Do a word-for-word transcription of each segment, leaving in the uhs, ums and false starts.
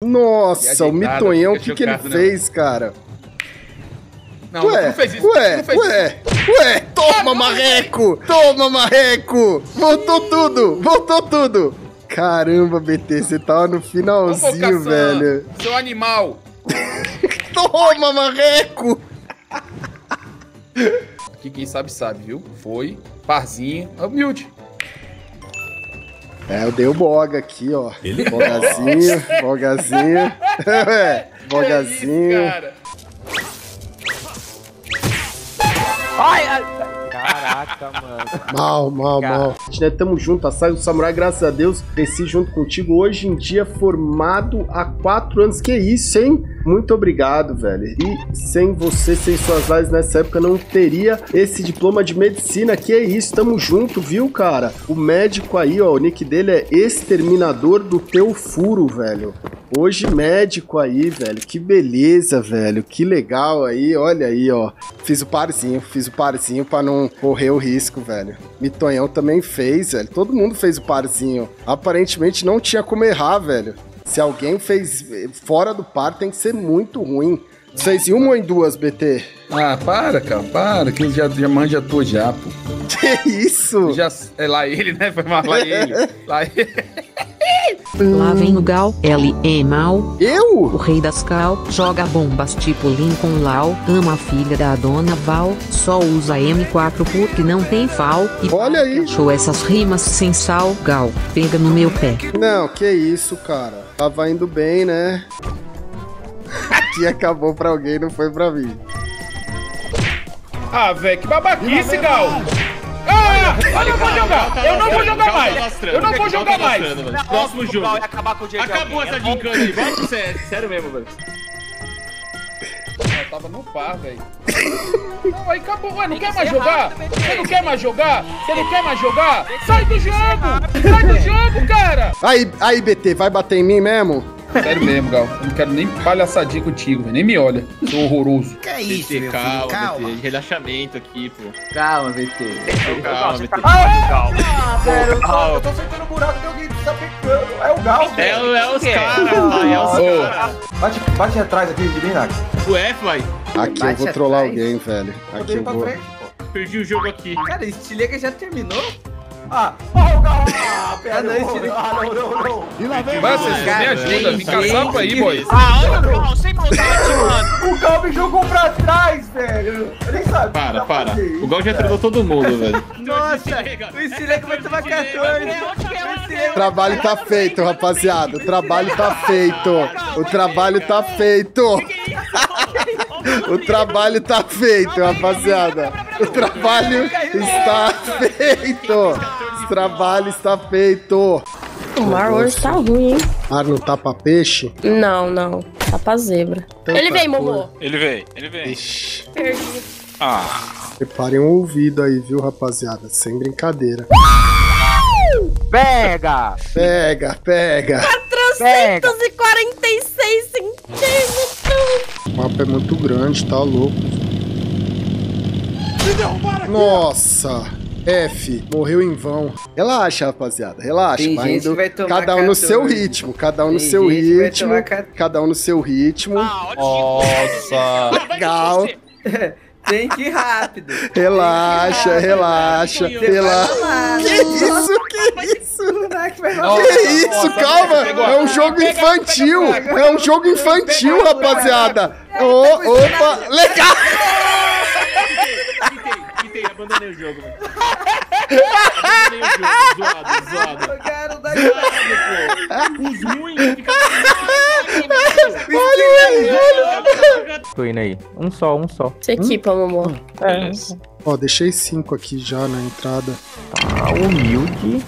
Nossa, o Mitonhão, o que, que ele fez, cara? Não, ué, não fez isso. Ué, não fez ué, isso. ué, toma, marreco! Toma, marreco! Voltou tudo, voltou tudo! Caramba, B T, você tava no finalzinho, velho. Seu animal! Toma, marreco! Aqui quem sabe sabe, viu? Foi, parzinho, humilde. É, eu dei o boga aqui, ó. Ele bogazinho, bogazinho. É, bogazinho. É isso, ai, ai. Caraca, mano. Mal, mal, Cara. mal. A gente, né, tamo junto, a Saga do Samurai, graças a Deus, cresci junto contigo. Hoje em dia, formado há quatro anos. Que isso, hein? Muito obrigado, velho. E sem você, sem suas lives nessa época, não teria esse diploma de medicina. Que é isso, tamo junto, viu, cara? O médico aí, ó, o nick dele é Exterminador do Teu Furo, velho. Hoje médico aí, velho. Que beleza, velho. Que legal aí, olha aí, ó. Fiz o parzinho, fiz o parzinho pra não correr o risco, velho. Mitonhão também fez, velho. Todo mundo fez o parzinho. Aparentemente não tinha como errar, velho. Se alguém fez fora do par, tem que ser muito ruim. Vocês em uma ou em duas, B T? Ah, para, cara, para, que já, já manja tô já, pô. Que isso? Já, é lá ele, né? Foi mal, lá ele. Lá ele. Lá vem o Gal, L é mal. Eu? O rei das Cal, joga bombas tipo Lincoln Lau, ama a filha da dona Val, só usa M quatro porque não tem fal. E olha aí. Achou essas rimas sem sal, Gal, pega no meu pé. Não, que isso, cara. Tava indo bem, né? Aqui acabou pra alguém, não foi pra mim. Ah, velho, que babaquice, Gal. Ah, eu não vou jogar, eu não vou jogar mais. Eu não vou jogar mais. Próximo jogo. Acabou essa gincana aí, bota sério. Sério mesmo, velho. Eu tava no par, velho. Não, aí acabou. Ué, não quer mais jogar? Você não quer mais jogar? Você não quer mais jogar? Sai do jogo! Sai do jogo, cara! Aí, aí, B T, vai bater em mim mesmo? Sério mesmo, Gal. Eu não quero nem palhaçadinha contigo, velho. Nem me olha. Sou horroroso. Que é isso, B T, calma, calma. B T. Relaxamento aqui, pô. Calma, B T. Calma, B T. Ah, velho, eu tô, eu tô sentindo um buraco que alguém tá picando. É o Gal, velho. É, é os caras, pai. É os caras. Bate, bate atrás aqui de mim, Nax. O F, vai. Aqui eu vou trollar alguém, velho. Aqui eu vou... Perdi o jogo aqui. Cara, esse Liga já terminou? Ah, oh, o Gal! Ah, pera, não, esse Liga... Ah, não, não, não. E lá vem, vai, vocês me ajuda, me caçapa aí, boy. Ah, olha o Gal, sem maldade, mano. O Gal me jogou pra trás, velho. Eu nem sabia. Para, para. O Gal já treinou todo mundo, velho. Nossa, o Liga vai tomar quatorze. O trabalho tá feito, rapaziada. O trabalho tá feito. O trabalho tá feito. O trabalho tá feito, rapaziada. O trabalho está feito. O trabalho está feito. O mar hoje tá ruim, hein? Mar não tapa peixe? Não, não. Tapa zebra. Tanta ele vem, cor. Momô. Ele vem, ele vem. Ixi. Perdi. Ah. Preparem um ouvido aí, viu, rapaziada? Sem brincadeira. Pega! Pega, pega. quatrocentos e quarenta e seis centímetros. O mapa é muito grande, tá louco. Nossa! F, morreu em vão. Relaxa, rapaziada, relaxa. Tem vai gente indo, que vai tomar cada um no quatorze. seu ritmo, cada um no Tem seu gente que vai ritmo, tomar quatorze. cada um no seu ritmo. Nossa! Legal. Tem que ir rápido. Relaxa, relaxa, relaxa. Que isso, que isso? Que isso, calma. É um jogo infantil. É um jogo infantil, rapaziada. Ô, opa, legal. Quitei, abandonei o jogo, velho. Abandonei o jogo, zoado, zoado. Eu quero dar Os ruins ficam... Olha aí, olha. Tô indo aí. Um só, um só. Se equipa, Momô. É. Ó, deixei cinco aqui já na entrada. Tá humilde.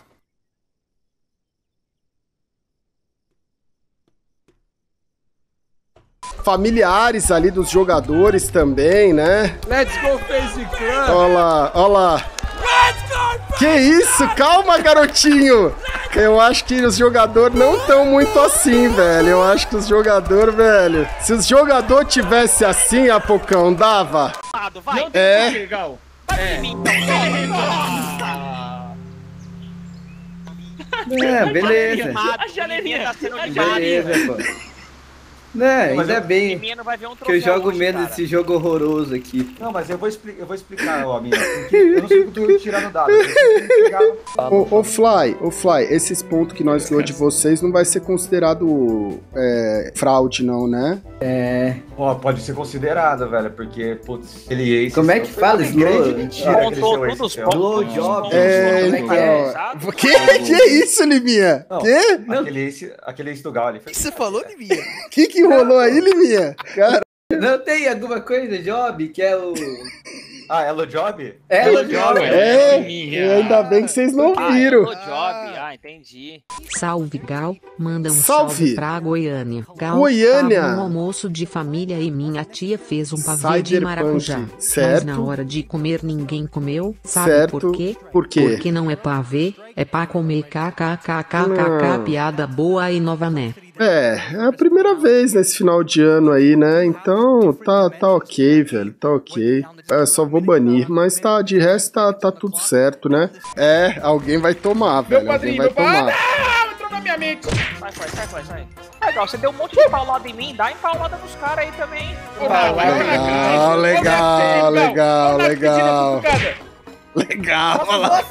Familiares ali dos jogadores também, né? Let's go, Face Clan! Olha lá, olha lá. Que isso? Calma, garotinho! Eu acho que os jogadores não estão muito assim, velho. Eu acho que os jogadores, velho... Se os jogadores tivessem assim, Apocão, dava? Vai, É. legal. É. É, beleza. A janelinha tá sendo Beleza, pô. Né, Mas ainda eu- bem Menino vai ver um que eu troféu jogo hoje, menos cara. esse jogo horroroso aqui. Não, mas eu vou, expli eu vou explicar, ó, minha. Porque eu não sei o que eu tô tirando dado. Eu sei que pegar... Ô, ô Fly, ô Fly, esses pontos que nós ganhamos de vocês não vai ser considerado é, fraude, não, né? É. Ó, pode ser considerado, velho, porque, putz, ele ace. Como é que fala, Foi uma grande Slow? mentira que ele Contou seu ace, todos os seu. pontos. Blow todos os job. pontos, É, como é que é, então. sabe? Que, que é isso, Liminha? Não, Que? Aquele ace, aquele ace do Gal ali. Foi... Você falou, Liminha? Que que rolou aí, Liminha? Cara, Não tem alguma coisa, Job, que é o... Ah, Elo Job? É o Job. é, e ainda bem que vocês não Ah, viram. Hello Job. Ah, entendi. Salve Gal, manda um Salve. salve, pra Goiânia. Gal, Goiânia. tava no almoço de família e minha tia fez um pavê Cyberpunk, de maracujá. certo. Mas na hora de comer ninguém comeu. Sabe Certo. por quê? Por quê? Porque não é pavê, é pra comer kkkkkk, Não. piada boa e nova né? É, é a primeira vez nesse final de ano aí, né? Então tá, tá ok, velho, tá ok. É, só vou banir, mas tá, de resto tá, tá tudo certo, né? É, alguém vai tomar, Meu velho, alguém padrinho, vai meu padrinho. tomar. Ah, entrou na minha mente. Sai, sai, sai, sai, sai. Legal, você deu um monte de paulada em mim, dá empaulada nos caras aí também. Legal, legal, legal, legal. Legal, olha lá.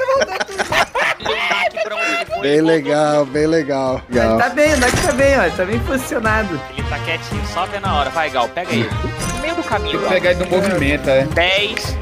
Bem legal, bem legal. Mas legal. tá bem, o Nox tá bem, ó. Tá bem posicionado. Ele tá quietinho, só vendo a hora. Vai, Gal, pega ele. No meio do caminho, Tem que Gal. pegar ele no movimento, é. dez.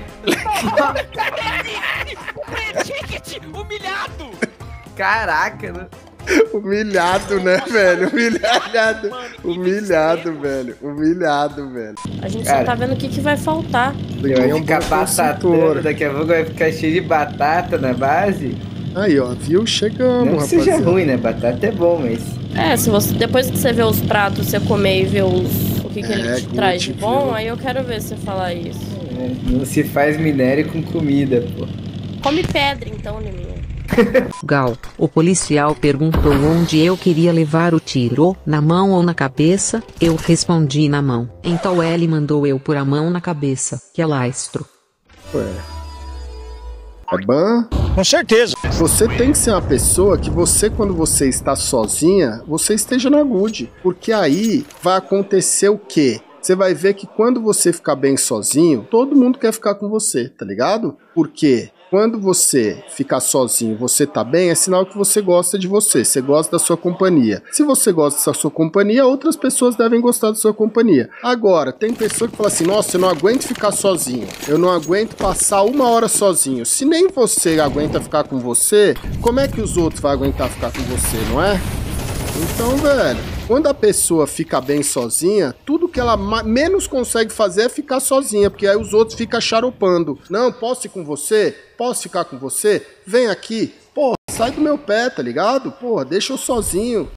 Ticket, humilhado. Caraca, né? Humilhado, né, velho? Humilhado. Humilhado, velho. Humilhado, velho. A gente Cara. só tá vendo o que, que vai faltar. Ele É vai um ficar bom batatando, consultor. daqui a pouco vai ficar cheio de batata na base. Aí, ó, viu? Chegamos, Não que seja rapaziada. ruim, né? Batata é bom, mas... É, se você, depois que você vê os pratos, você comer e ver os, o que, que É, ele te good, traz de bom, viu? aí eu quero ver você falar isso. é, não se faz minério com comida, pô. Come pedra então, Liminha. Gal, o policial perguntou onde eu queria levar o tiro, na mão ou na cabeça, eu respondi na mão. Então ele mandou eu pôr a mão na cabeça, que é lastro. Ué. É ban? Com certeza. Você tem que ser uma pessoa que você, quando você está sozinha, você esteja na good. Porque aí vai acontecer o quê? Você vai ver que quando você ficar bem sozinho, todo mundo quer ficar com você, tá ligado? Porque quando você ficar sozinho, você tá bem, é sinal que você gosta de você, você gosta da sua companhia. Se você gosta da sua companhia, outras pessoas devem gostar da sua companhia. Agora, tem pessoa que fala assim, nossa, eu não aguento ficar sozinho, eu não aguento passar uma hora sozinho. Se nem você aguenta ficar com você, como é que os outros vão aguentar ficar com você, não é? Então, velho, quando a pessoa fica bem sozinha, tudo que ela menos consegue fazer é ficar sozinha, porque aí os outros ficam charopando. Não, posso ir com você? Posso ficar com você? Vem aqui. Porra, sai do meu pé, tá ligado? Porra, deixa eu sozinho.